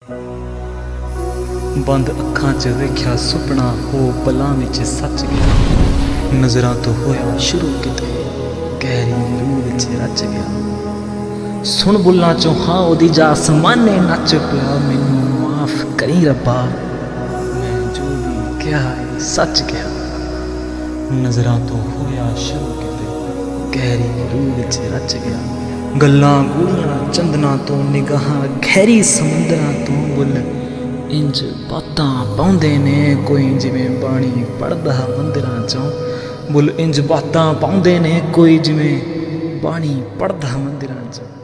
बंद अखां च वेख्या सुपना हो पलां विच सच गया। नज़रां तो होया शुरू किते गहरी रूह विच रच गया। सुन बुल्लां चों हाँ ओदी जा आसमाने नच पिया। मैनू माफ करी रब्बा मैं जो भी कहा है सच गया। नज़रां तो होया शुरू किते गहरी रूह विच रच गया। गल्लां गूढ़ियां चंदना तो निगाहां गहरी समुंदरां तो बुल इंज बातां पाउंदे ने कोई जिवें बाणी पढ़दा मंदिरां चों। बुल इंज बातां पाउंदे ने कोई जिवें बाणी पढ़दा मंदिरां चों।